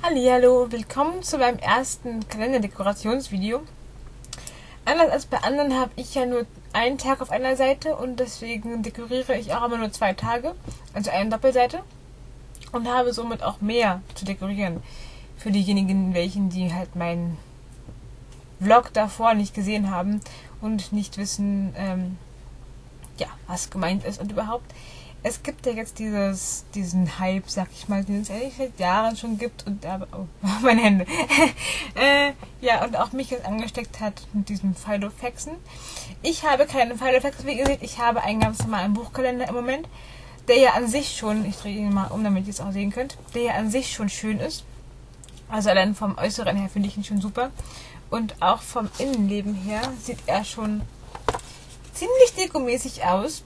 Hallihallo, willkommen zu meinem ersten Kalenderdekorationsvideo. Anders als bei anderen habe ich ja nur einen Tag auf einer Seite und deswegen dekoriere ich auch immer nur 2 Tage, also eine Doppelseite, und habe somit auch mehr zu dekorieren für diejenigen, die halt meinen Vlog davor nicht gesehen haben und nicht wissen, was gemeint ist und überhaupt. Es gibt ja jetzt diesen Hype, sag ich mal, den es eigentlich seit Jahren schon gibt und meine Hände. Und auch mich jetzt angesteckt hat mit diesem Filofaxen. Ich habe keinen Filofax, wie ihr seht, ich habe einen ganz normalen Buchkalender im Moment, der ja an sich schon, ich drehe ihn mal um, damit ihr es auch sehen könnt, der ja an sich schon schön ist. Also allein vom Äußeren her finde ich ihn schon super. Und auch vom Innenleben her sieht er schon ziemlich dekomäßig aus.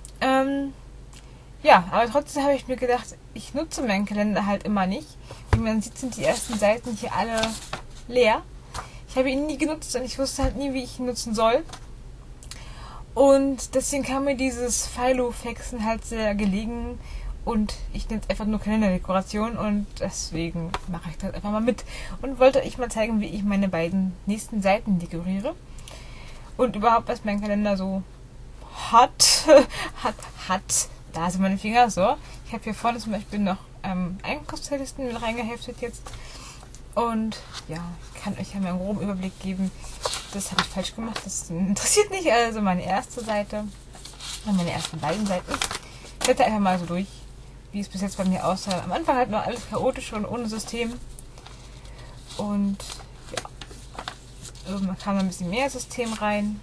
Aber trotzdem habe ich mir gedacht, ich nutze meinen Kalender halt immer nicht. Wie man sieht, sind die ersten Seiten hier alle leer. Ich habe ihn nie genutzt und ich wusste halt nie, wie ich ihn nutzen soll. Und deswegen kam mir dieses Filofaxen halt sehr gelegen. Und ich nenne es einfach nur Kalenderdekoration und deswegen mache ich das einfach mal mit. Und wollte euch mal zeigen, wie ich meine beiden nächsten Seiten dekoriere. Und überhaupt, was mein Kalender so hat. Da sind meine Finger, so. Ich habe hier vorne zum Beispiel noch Einkaufslisten mit reingeheftet jetzt. Und ja, ich kann euch ja mal einen groben Überblick geben. Das habe ich falsch gemacht, das interessiert nicht. Also meine erste Seite und meine ersten beiden Seiten. Ich blätter einfach mal so durch, wie es bis jetzt bei mir aussah. Am Anfang halt noch alles chaotisch und ohne System. Und ja, irgendwann kam noch ein bisschen mehr System rein.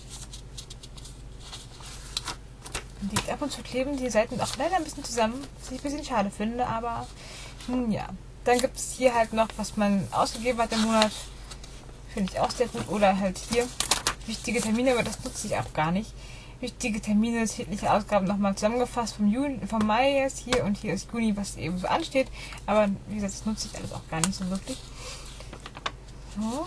Die ab und zu kleben die Seiten auch leider ein bisschen zusammen, was ich ein bisschen schade finde, aber ja. Dann gibt es hier halt noch, was man ausgegeben hat im Monat, finde ich auch sehr gut. Oder halt hier wichtige Termine, aber das nutze ich auch gar nicht. Wichtige Termine, tägliche Ausgaben nochmal zusammengefasst vom Mai jetzt hier und hier ist Juni, was eben so ansteht. Aber wie gesagt, das nutze ich alles auch gar nicht so wirklich. So.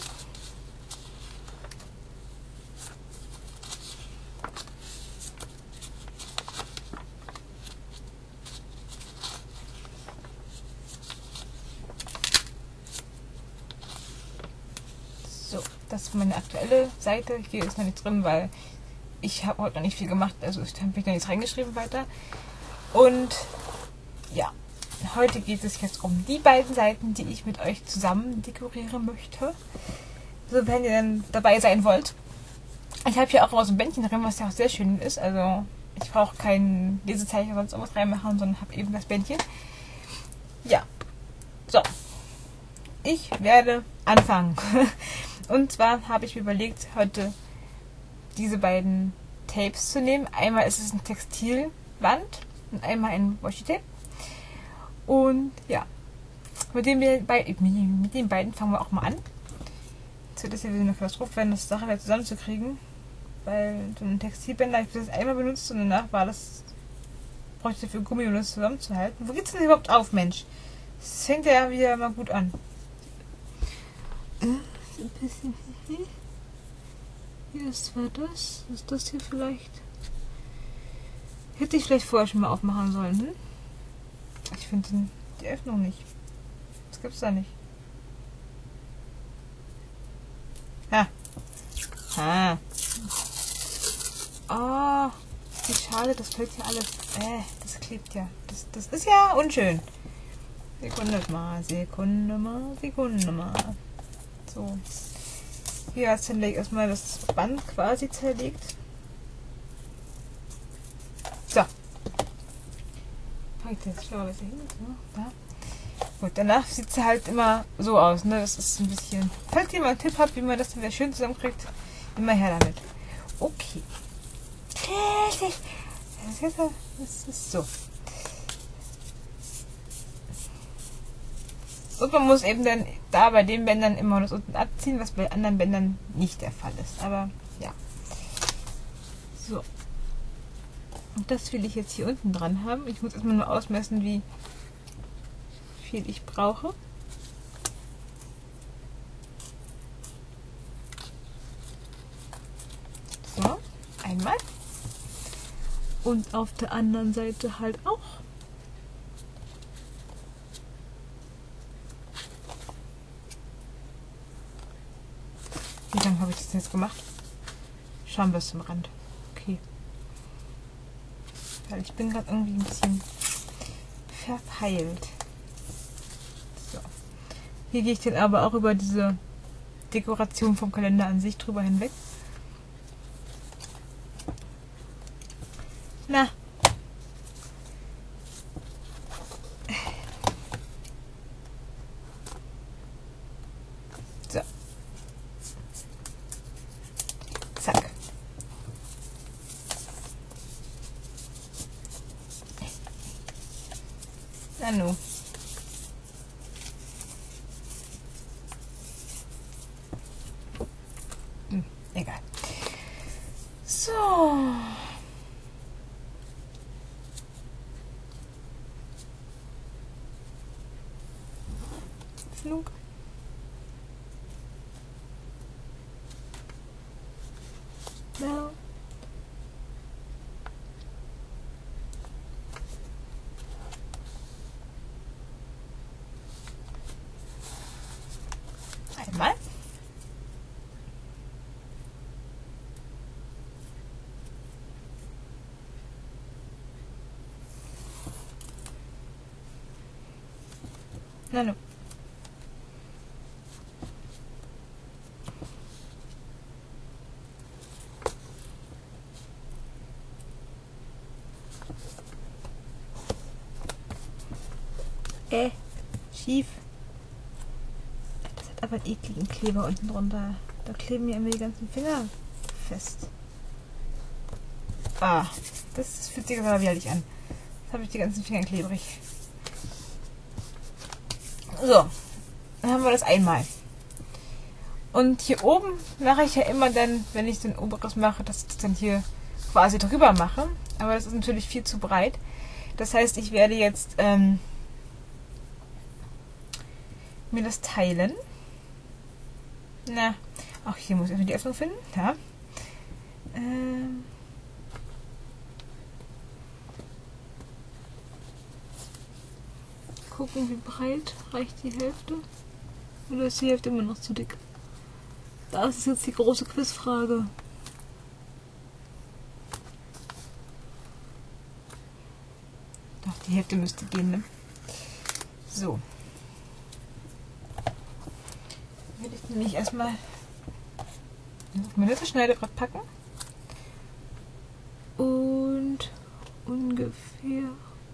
So, das ist meine aktuelle Seite. Hier ist noch nichts drin, weil ich habe heute noch nicht viel gemacht. Also ich habe noch nichts reingeschrieben weiter. Und ja, heute geht es jetzt um die beiden Seiten, die ich mit euch zusammen dekorieren möchte. So, wenn ihr dann dabei sein wollt. Ich habe hier auch noch so ein Bändchen drin, was ja auch sehr schön ist. Also ich brauche kein Lesezeichen oder sonst irgendwas reinmachen, sondern habe eben das Bändchen. Ja, so. Ich werde anfangen. Und zwar habe ich mir überlegt, heute diese beiden Tapes zu nehmen. Einmal ist es ein Textilband und einmal ein Washi-Tape. Und ja, mit den beiden fangen wir auch mal an. Jetzt wird das hier wieder eine Katastrophe werden, das Sache wieder zusammenzukriegen. Weil so ein Textilbänder, ich habe das einmal benutzt und danach bräuchte ich dafür Gummi, um das zusammenzuhalten. Wo geht's denn überhaupt auf, Mensch? Das fängt ja wieder mal gut an. Ein bisschen hier ist zwar das. Ist das hier vielleicht? Hätte ich vielleicht vorher schon mal aufmachen sollen, hm? Ich finde die Öffnung nicht. Das gibt's da nicht. Oh, wie schade, das fällt hier alles. Das klebt ja. Das ist ja unschön. Sekunde mal. So. Hier hat zerlegt erstmal das Band quasi zerlegt. So. Jetzt schau mal, hin. So, da. Gut, danach sieht es halt immer so aus, ne? Das ist ein bisschen. Falls ihr mal einen Tipp habt, wie man das dann wieder schön zusammenkriegt, immer her damit. Okay. Das ist so. Und man muss eben dann da bei den Bändern immer das unten abziehen, was bei anderen Bändern nicht der Fall ist. Aber ja. So. Und das will ich jetzt hier unten dran haben. Ich muss erstmal nur ausmessen, wie viel ich brauche. So, einmal. Und auf der anderen Seite halt auch. Wie lange habe ich das jetzt gemacht? Schauen wir es zum Rand. Okay. Weil ich bin gerade irgendwie ein bisschen verpeilt. So. Hier gehe ich dann aber auch über diese Dekoration vom Kalender an sich drüber hinweg. Na. So. Zack. Na nu. Egal. So. Flug. Ja. Einmal. Na nu. Schief. Das hat aber einen ekligen Kleber unten drunter. Da kleben mir immer die ganzen Finger fest. Ah, das fühlt sich aber widerlich an. Jetzt habe ich die ganzen Finger klebrig. So, dann haben wir das einmal. Und hier oben mache ich ja immer dann, wenn ich den oberes mache, dass ich das dann hier quasi drüber mache. Aber das ist natürlich viel zu breit. Das heißt, ich werde jetzt mir das teilen. Na, auch hier muss ich erstmal die Öffnung finden. Ja. Gucken, wie breit reicht die Hälfte. Oder ist die Hälfte immer noch zu dick? Das ist jetzt die große Quizfrage. Doch, die Hälfte müsste gehen, ne? So. Will ich nämlich erstmal auf meine Schneiderbrett packen. Und ungefähr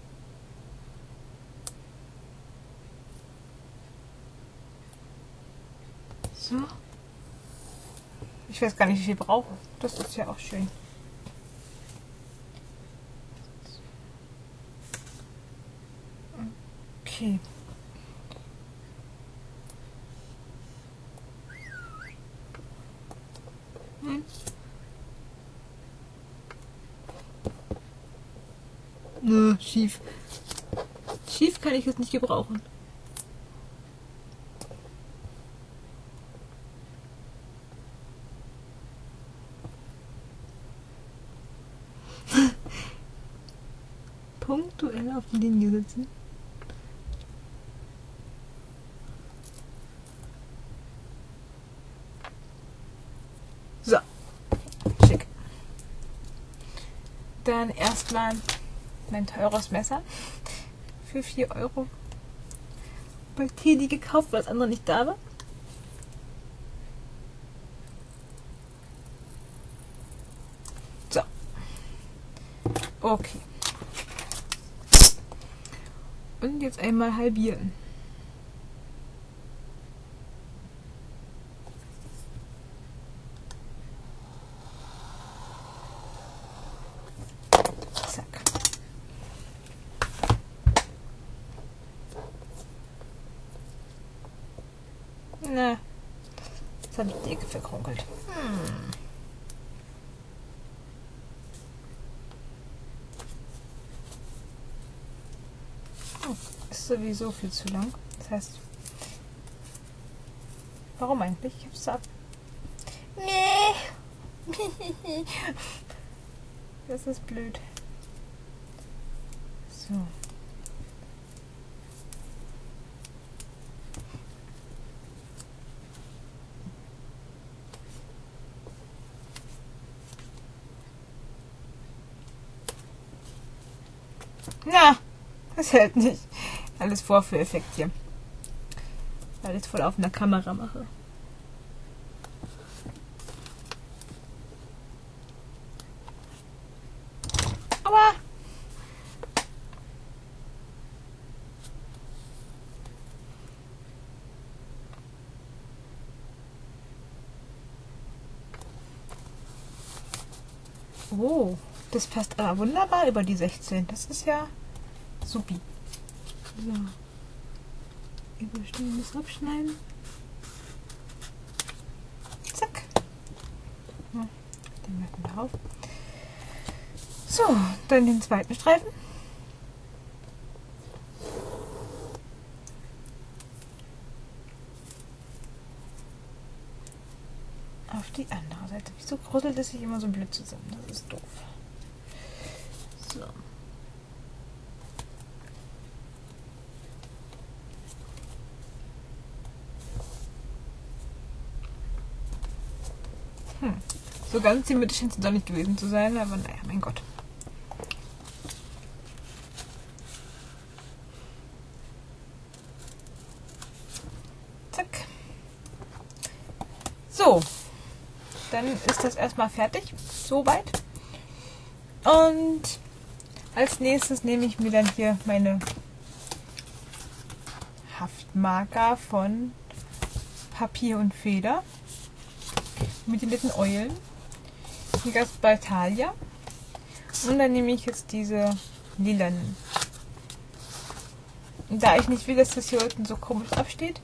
so. Ich weiß gar nicht, wie viel ich brauche. Das ist ja auch schön. Okay. Nö, schief. Schief kann ich jetzt nicht gebrauchen. Punktuell auf die Linie sitzen. So. Schick. Dann erstmal mein teures Messer für 4 Euro bei Teddy gekauft, weil das andere nicht da war. So. Okay. Und jetzt einmal halbieren. Zack. Na, jetzt habe ich die Ecke verkrunkelt. Ist sowieso viel zu lang. Das heißt, warum eigentlich? Ich hab's ab. Nee. Das ist blöd. So. Na, das hält nicht. Alles Vorführeffekt hier. Weil ich es vor laufender Kamera mache. Aua! Oh, das passt aber wunderbar über die 16. Das ist ja supi. So. Überstehendes abschneiden. Zack. Ja, den machen wir auf. So, dann den zweiten Streifen. Auf die andere Seite. Wieso kruddelt es sich immer so blöd zusammen? Das ist doof. So. So ganz symmetrisch scheint es doch nicht gewesen zu sein, aber naja, mein Gott. Zack. So. Dann ist das erstmal fertig. Soweit. Und als nächstes nehme ich mir dann hier meine Haftmarker von Papier und Feder mit den netten Eulen. Hier gab es bei Thalia. Und dann nehme ich jetzt diese lilanen. Und da ich nicht will, dass das hier unten so komisch absteht,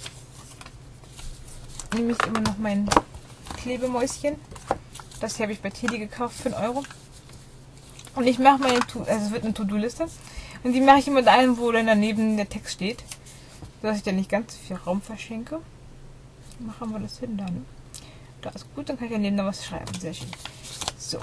nehme ich immer noch mein Klebemäuschen. Das hier habe ich bei Teddy gekauft für 1 Euro. Und ich mache meine, also es wird eine To-Do-Liste. Und die mache ich immer dahin, wo dann daneben der Text steht. Sodass ich dann nicht ganz viel Raum verschenke. Machen wir das hin da, ne? Da ist gut, dann kann ich daneben noch was schreiben. Sehr schön. So.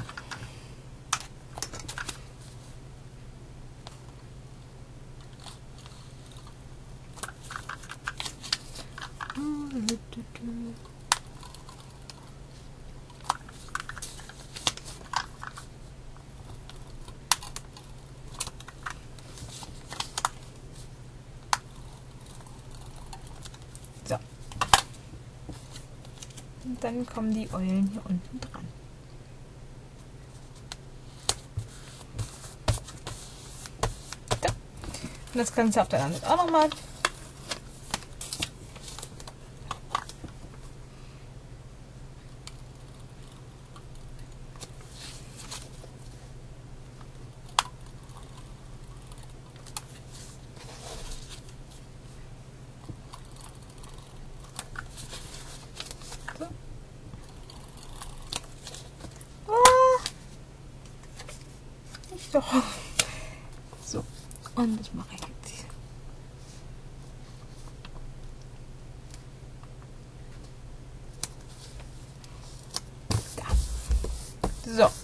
So. Und dann kommen die Eulen hier unten dran. So. Und das Ganze auf der anderen auch nochmal. Doch. So, und das mache ich jetzt hier. Da. So.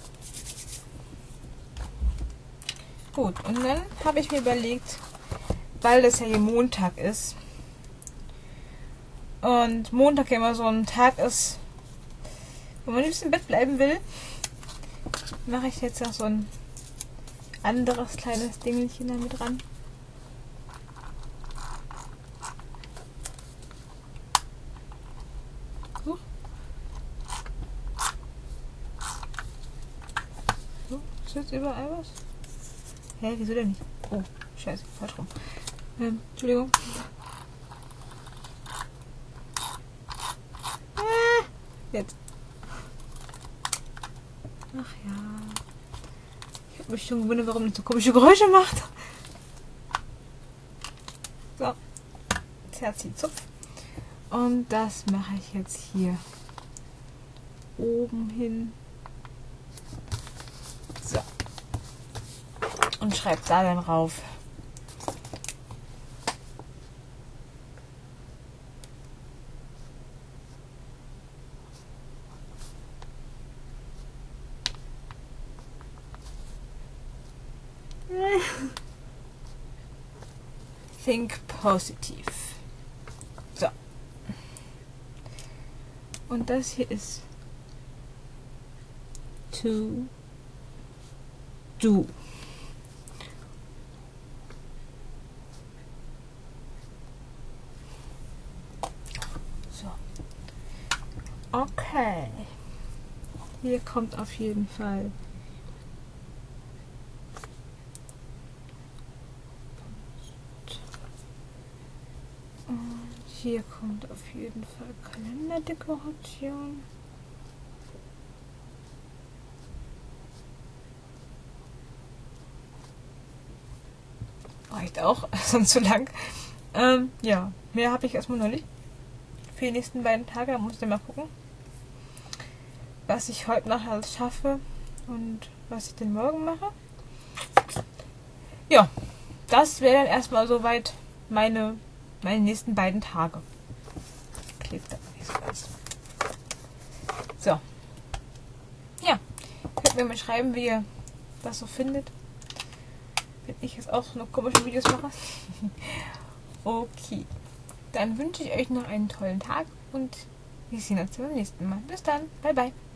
Gut, und dann habe ich mir überlegt, weil das ja hier Montag ist und Montag ja immer so ein Tag ist, wo man nicht im Bett bleiben will, mache ich jetzt noch so ein anderes kleines Dingelchen damit dran. So. So, ist jetzt überall was? Hä, wieso denn nicht? Oh, scheiße, falsch rum. Entschuldigung. Jetzt. Ach ja. Ich habe mich schon gewundert, warum das so komische Geräusche macht. So. Das Herz zieht Zupf. Und das mache ich jetzt hier oben hin. So. Und schreibe da dann rauf. Think positive. So. Und das hier ist to do. So. Okay. Hier kommt auf jeden Fall und hier kommt auf jeden Fall Kalenderdekoration. Reicht auch, sonst zu lang. Ja, mehr habe ich erstmal noch nicht. Für die nächsten beiden Tage muss ich dann mal gucken, was ich heute noch alles schaffe und was ich denn morgen mache. Ja, das wäre dann erstmal soweit meine nächsten beiden Tage. Klebt da nicht so ganz. So. Ja, könnt mir mal schreiben, wie ihr das so findet. Wenn ich jetzt auch noch komische Videos mache. Okay. Dann wünsche ich euch noch einen tollen Tag und wir sehen uns beim nächsten Mal. Bis dann. Bye, bye.